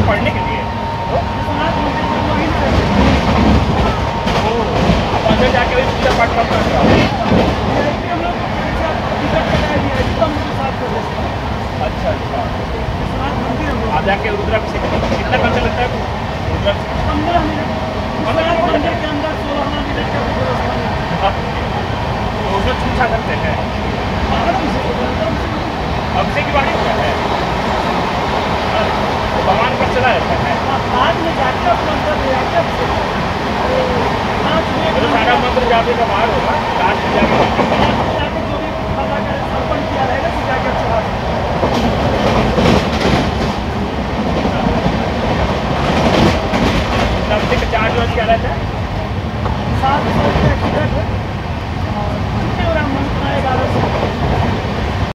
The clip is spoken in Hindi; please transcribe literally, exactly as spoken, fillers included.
पढ़ने के लिए? आप अंदर जाके वही पूजा पाठ करते हैं? अच्छा अच्छा, आप जाके रुद्राभिषेक कितना खर्चा लगता है? पंद्रह मिनट पंद्रह मिनट के अंदर सोलह मिनट का व्यवस्था तो उसमें छूछा करते हैं। अभिषेक की बात क्या है? भगवान पर चला जाता है बाद में जाके मंत्र सारा मंत्र जाके का बाहर होगा लास्ट में जाके जो भी अर्पण किया रहेगा जाके